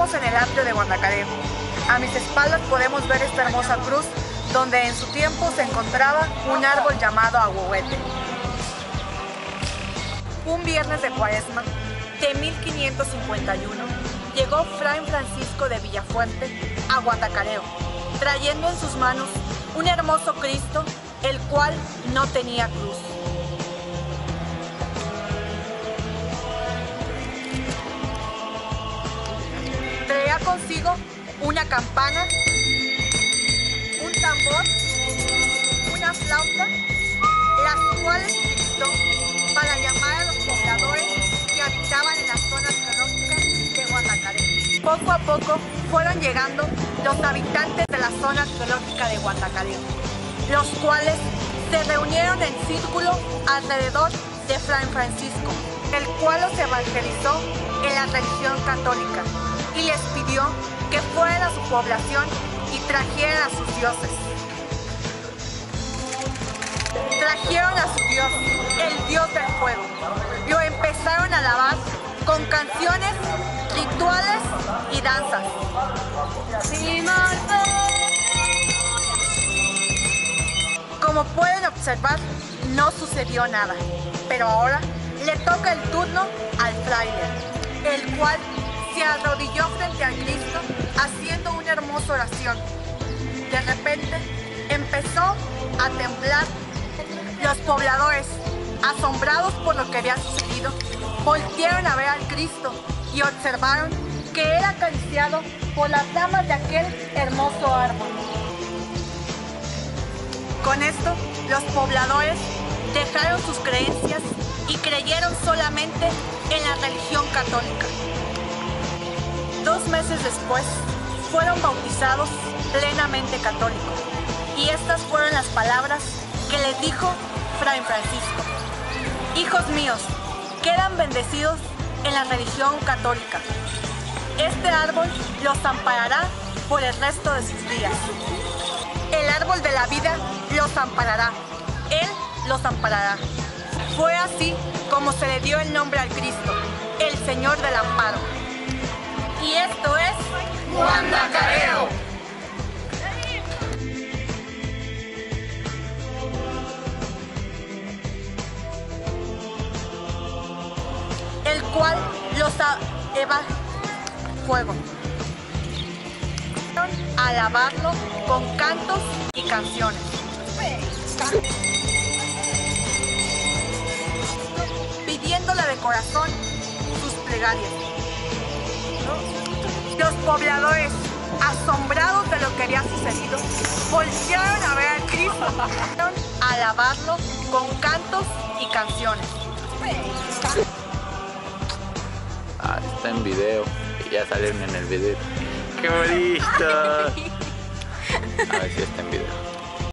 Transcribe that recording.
Estamos en el atrio de Guanacarejo. A mis espaldas podemos ver esta hermosa cruz, donde en su tiempo se encontraba un árbol llamado ahuehuete. Un viernes de Cuaresma de 1551 llegó Fray Francisco de Villafuerte a Guanacarejo, trayendo en sus manos un hermoso Cristo, el cual no tenía cruz. Traía consigo una campana, un tambor, una flauta, las cuales utilizó para llamar a los pobladores que habitaban en las zonas arqueológicas de Guanacarejo. Poco a poco fueron llegando los habitantes de la zona arqueológica de Guanacarejo, los cuales se reunieron en círculo alrededor de Fray Francisco, el cual los evangelizó en la religión católica y les pidió que fueran a su población y trajeran a sus dioses. Trajeron a su Dios, el Dios del fuego. Lo empezaron a alabar con canciones, rituales y danzas. Como pueden observar, no sucedió nada, pero ahora le toca el turno al fraile, el cual se arrodilló frente a Cristo haciendo una hermosa oración. De repente empezó a temblar. Los pobladores, asombrados por lo que había sucedido, voltearon a ver al Cristo y observaron que era acariciado por las ramas de aquel hermoso árbol. Con esto, los pobladores dejaron sus creencias y creyeron solamente en la religión católica. 2 meses después, fueron bautizados plenamente católicos, y estas fueron las palabras que les dijo Fray Francisco: hijos míos, quedan bendecidos en la religión católica. Este árbol los amparará por el resto de sus días. El árbol de la vida los amparará. Él los amparará. Fue así como se le dio el nombre al Cristo, el Señor del Amparo. Y esto es Guanacarejo. El cual los fuego. A alabarlo con cantos y canciones. Pidiéndole de corazón sus plegarias. Los pobladores, asombrados de lo que había sucedido, voltearon a ver al Cristo, a alabarlo con cantos y canciones. Ah, está en video. Ya salieron en el video. ¡Qué bonito! A ver si está en video.